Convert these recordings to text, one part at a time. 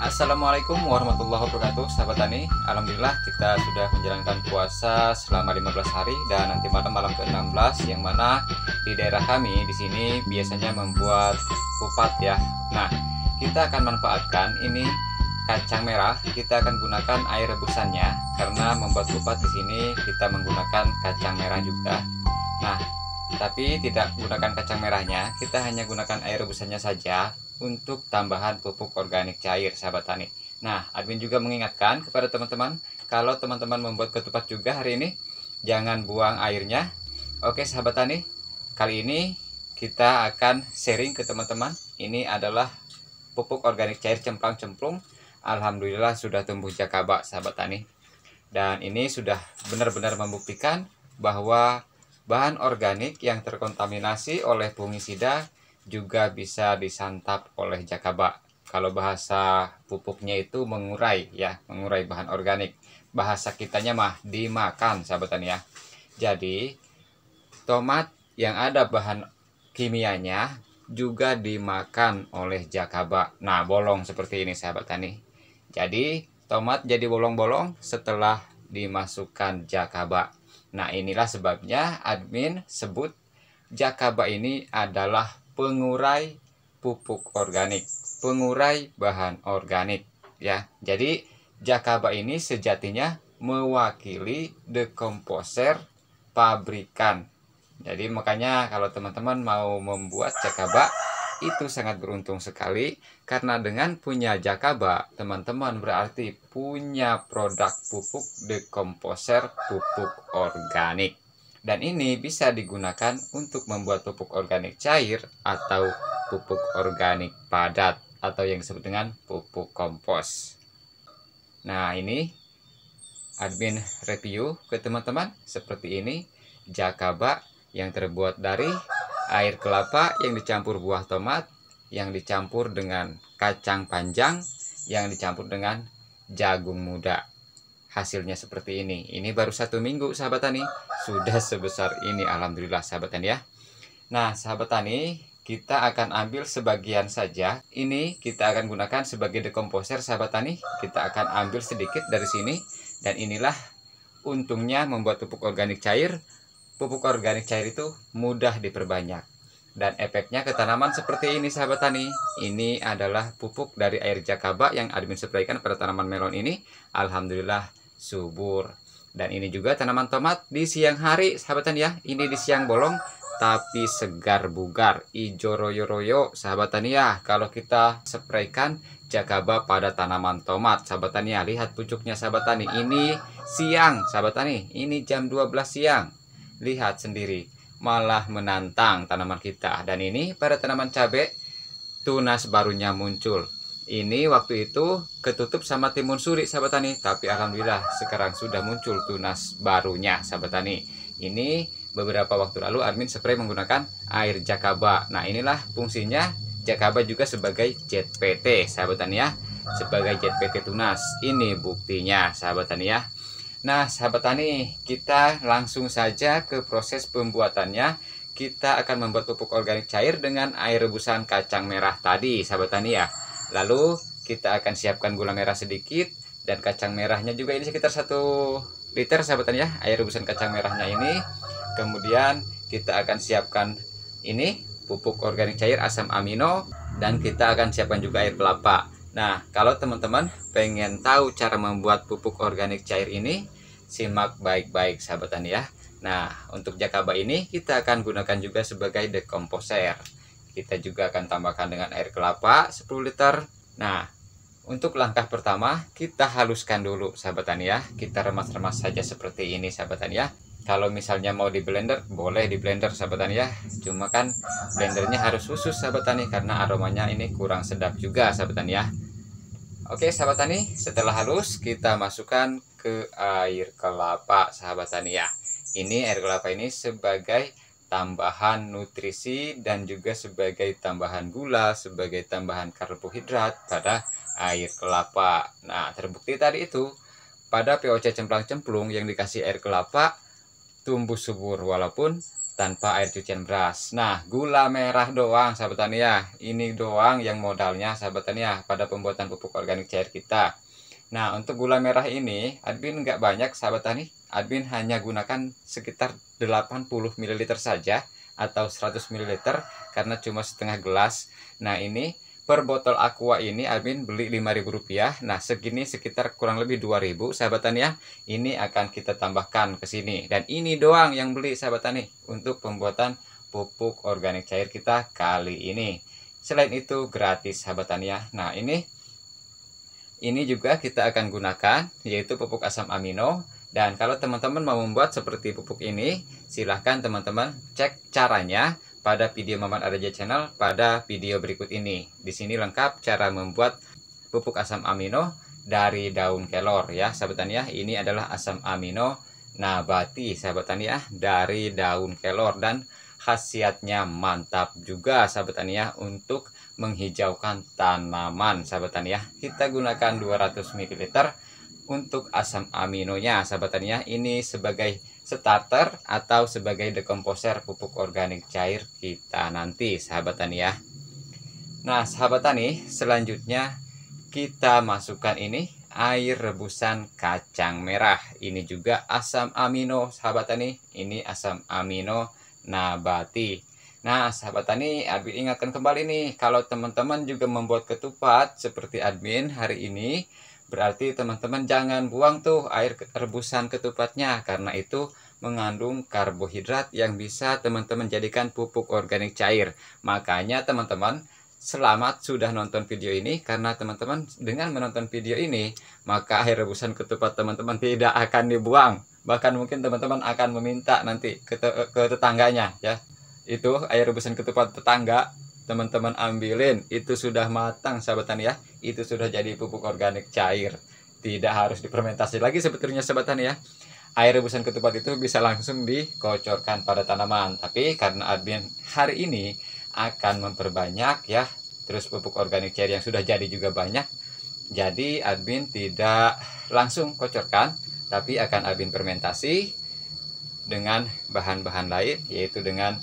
Assalamualaikum warahmatullahi wabarakatuh, sahabat tani. Alhamdulillah kita sudah menjalankan puasa selama 15 hari dan nanti malam ke-16 yang mana di daerah kami di sini biasanya membuat kupat ya. Nah, kita akan manfaatkan ini kacang merah. Kita akan gunakan air rebusannya karena membuat kupat di sini kita menggunakan kacang merah juga. Nah, tapi tidak gunakan kacang merahnya, kita hanya gunakan air rebusannya saja untuk tambahan pupuk organik cair, sahabat tani. Nah, admin juga mengingatkan kepada teman-teman, kalau teman-teman membuat ketupat juga hari ini, jangan buang airnya. Oke, sahabat tani, kali ini kita akan sharing ke teman-teman. Ini adalah pupuk organik cair cemplang-cemplung. Alhamdulillah sudah tumbuh jakaba, sahabat tani. Dan ini sudah benar-benar membuktikan bahwa bahan organik yang terkontaminasi oleh fungisida juga bisa disantap oleh jakaba. Kalau bahasa pupuknya itu mengurai ya, mengurai bahan organik. Bahasa kitanya mah dimakan, sahabat tani ya. Jadi tomat yang ada bahan kimianya juga dimakan oleh jakaba. Nah, bolong seperti ini, sahabat tani. Jadi tomat jadi bolong-bolong setelah dimasukkan jakaba. Nah, inilah sebabnya admin sebut jakaba ini adalah pengurai pupuk organik, pengurai bahan organik ya. Jadi jakaba ini sejatinya mewakili dekomposer pabrikan. Jadi makanya kalau teman-teman mau membuat jakaba itu sangat beruntung sekali, karena dengan punya jakaba teman-teman berarti punya produk pupuk dekomposer pupuk organik. Dan ini bisa digunakan untuk membuat pupuk organik cair atau pupuk organik padat atau yang disebut dengan pupuk kompos. Nah, ini admin review ke teman-teman seperti ini jakaba yang terbuat dari air kelapa yang dicampur buah tomat, yang dicampur dengan kacang panjang, yang dicampur dengan jagung muda. Hasilnya seperti ini. Ini baru 1 minggu, sahabat tani, sudah sebesar ini. Alhamdulillah, sahabat tani ya. Nah, sahabat tani, kita akan ambil sebagian saja. Ini kita akan gunakan sebagai dekomposer, sahabat tani. Kita akan ambil sedikit dari sini. Dan inilah untungnya membuat pupuk organik cair. Pupuk organik cair itu mudah diperbanyak. Dan efeknya ke tanaman seperti ini, sahabat tani. Ini adalah pupuk dari air jakaba yang admin spraykan pada tanaman melon ini. Alhamdulillah subur. Dan ini juga tanaman tomat di siang hari, sahabat tani ya. Ini di siang bolong tapi segar bugar, ijo royo-royo, sahabat tani ya. Kalau kita spraykan jakaba pada tanaman tomat, sahabat tani ya. Lihat pucuknya, sahabat tani. Ini siang, sahabat tani. Ini jam 12 siang. Lihat sendiri, malah menantang tanaman kita. Dan ini pada tanaman cabai, tunas barunya muncul. Ini waktu itu ketutup sama timun suri, sahabat tani, tapi alhamdulillah sekarang sudah muncul tunas barunya, sahabat tani. Ini beberapa waktu lalu admin spray menggunakan air jakaba. Nah, inilah fungsinya jakaba juga sebagai ZPT, sahabat tani ya, sebagai ZPT tunas. Ini buktinya, sahabat tani ya. Nah, sahabat tani, kita langsung saja ke proses pembuatannya. Kita akan membuat pupuk organik cair dengan air rebusan kacang merah tadi, sahabat tani ya. Lalu kita akan siapkan gula merah sedikit, dan kacang merahnya juga ini sekitar 1 liter, sahabat tani ya, air rebusan kacang merahnya ini. Kemudian kita akan siapkan ini pupuk organik cair asam amino, dan kita akan siapkan juga air kelapa. Nah, kalau teman-teman pengen tahu cara membuat pupuk organik cair ini, simak baik-baik, sahabat tani ya. Nah, untuk jakaba ini kita akan gunakan juga sebagai dekomposer. Kita juga akan tambahkan dengan air kelapa 10 liter. Nah, untuk langkah pertama kita haluskan dulu, sahabat tani ya. Kita remas-remas saja seperti ini, sahabat tani ya. Kalau misalnya mau di blender, boleh di blender, sahabat tani ya. Cuma kan blendernya harus khusus, sahabat tani, karena aromanya ini kurang sedap juga, sahabat tani ya. Oke, sahabat tani, setelah halus kita masukkan ke air kelapa, sahabat tani ya. Ini air kelapa ini sebagai tambahan nutrisi dan juga sebagai tambahan gula, sebagai tambahan karbohidrat pada air kelapa. Nah, terbukti tadi itu pada POC cemplang-cemplung yang dikasih air kelapa tumbuh subur walaupun tanpa air cucian beras. Nah, gula merah doang sahabat tani ya. Ini doang yang modalnya sahabat tani ya pada pembuatan pupuk organik cair kita. Nah, untuk gula merah ini admin nggak banyak sahabat tani. Admin hanya gunakan sekitar 80 ml saja atau 100 ml karena cuma setengah gelas. Nah, ini per botol aqua ini admin beli Rp5.000. Nah, segini sekitar kurang lebih 2.000 sahabat tani ya. Ini akan kita tambahkan ke sini. Dan ini doang yang beli sahabat tani untuk pembuatan pupuk organik cair kita kali ini. Selain itu gratis sahabat tani ya. Nah, ini juga kita akan gunakan yaitu pupuk asam amino. Dan kalau teman-teman mau membuat seperti pupuk ini, silahkan teman-teman cek caranya pada video Maman Adaja Channel pada video berikut ini. Di sini lengkap cara membuat pupuk asam amino dari daun kelor ya sahabat tani ya. Ini adalah asam amino nabati sahabat tani ya dari daun kelor, dan khasiatnya mantap juga sahabat tani ya untuk menghijaukan tanaman sahabat tani ya. Kita gunakan 200 ml untuk asam aminonya sahabat tani ya. Ini sebagai starter atau sebagai dekomposer pupuk organik cair kita nanti sahabat tani ya. Nah sahabat tani, selanjutnya kita masukkan ini air rebusan kacang merah. Ini juga asam amino sahabat tani. Ini asam amino nabati. Nah sahabat tani, admin ingatkan kembali nih, kalau teman-teman juga membuat ketupat seperti admin hari ini, berarti teman-teman jangan buang tuh air rebusan ketupatnya, karena itu mengandung karbohidrat yang bisa teman-teman jadikan pupuk organik cair. Makanya teman-teman selamat sudah nonton video ini, karena teman-teman dengan menonton video ini maka air rebusan ketupat teman-teman tidak akan dibuang. Bahkan mungkin teman-teman akan meminta nanti ke tetangganya ya. Itu air rebusan ketupat tetangga teman-teman ambilin, itu sudah matang sahabat tani ya. Itu sudah jadi pupuk organik cair. Tidak harus difermentasi lagi sebetulnya sahabat tani ya. Air rebusan ketupat itu bisa langsung dikocorkan pada tanaman. Tapi karena admin hari ini akan memperbanyak ya, terus pupuk organik cair yang sudah jadi juga banyak, jadi admin tidak langsung kocorkan, tapi akan admin fermentasi dengan bahan-bahan lain, yaitu dengan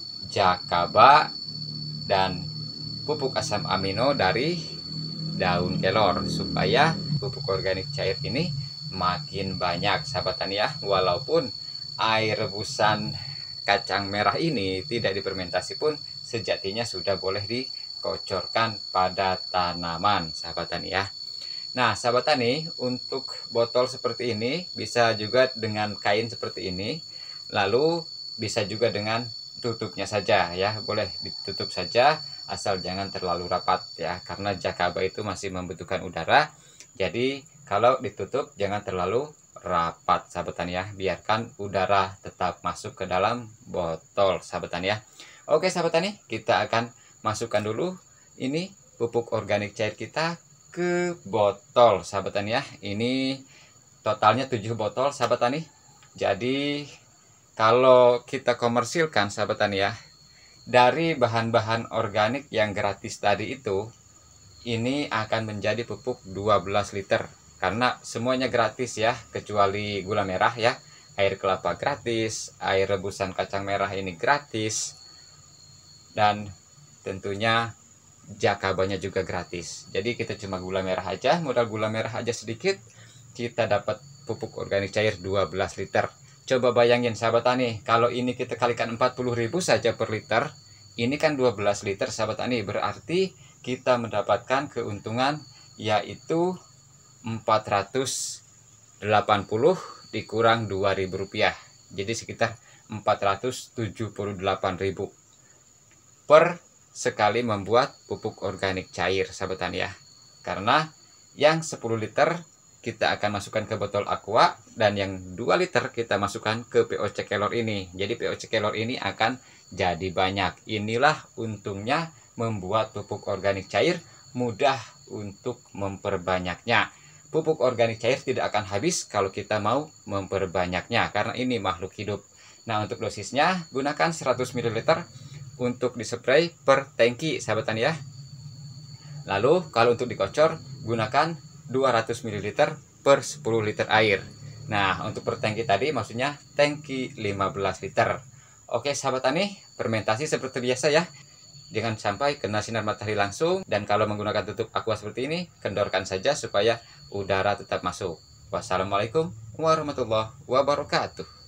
jakaba dan pupuk asam amino dari daun kelor, supaya pupuk organik cair ini makin banyak sahabat tani ya. Walaupun air rebusan kacang merah ini tidak difermentasi pun sejatinya sudah boleh dikocorkan pada tanaman sahabat tani ya. Nah sahabat tani, untuk botol seperti ini bisa juga dengan kain seperti ini, lalu bisa juga dengan tutupnya saja ya, boleh ditutup saja asal jangan terlalu rapat ya, karena jakaba itu masih membutuhkan udara. Jadi kalau ditutup jangan terlalu rapat sahabat tani ya, biarkan udara tetap masuk ke dalam botol sahabat tani ya. Oke sahabat tani, kita akan masukkan dulu ini pupuk organik cair kita ke botol sahabat tani ya. Ini totalnya 7 botol sahabat tani. Jadi kalau kita komersilkan sahabat tani ya, dari bahan-bahan organik yang gratis tadi itu, ini akan menjadi pupuk 12 liter. Karena semuanya gratis ya, kecuali gula merah ya. Air kelapa gratis, air rebusan kacang merah ini gratis, dan tentunya jakabanya juga gratis. Jadi kita cuma gula merah aja, modal gula merah aja sedikit, kita dapat pupuk organik cair 12 liter. Coba bayangin sahabat tani, kalau ini kita kalikan 40.000 saja per liter, ini kan 12 liter sahabat tani, berarti kita mendapatkan keuntungan yaitu 480 dikurang Rp2.000, jadi sekitar 478.000 per sekali membuat pupuk organik cair sahabat tani ya. Karena yang 10 liter kita akan masukkan ke botol aqua, dan yang 2 liter kita masukkan ke POC kelor ini. Jadi POC kelor ini akan jadi banyak. Inilah untungnya membuat pupuk organik cair, mudah untuk memperbanyaknya. Pupuk organik cair tidak akan habis kalau kita mau memperbanyaknya, karena ini makhluk hidup. Nah untuk dosisnya gunakan 100 ml untuk dispray per tangki sahabat tani ya. Lalu kalau untuk dikocor gunakan 200 ml per 10 liter air. Nah untuk per tangki tadi maksudnya tangki 15 liter. Oke sahabat tani, fermentasi seperti biasa ya. Jangan sampai kena sinar matahari langsung, dan kalau menggunakan tutup aqua seperti ini, kendorkan saja supaya udara tetap masuk. Wassalamualaikum warahmatullahi wabarakatuh.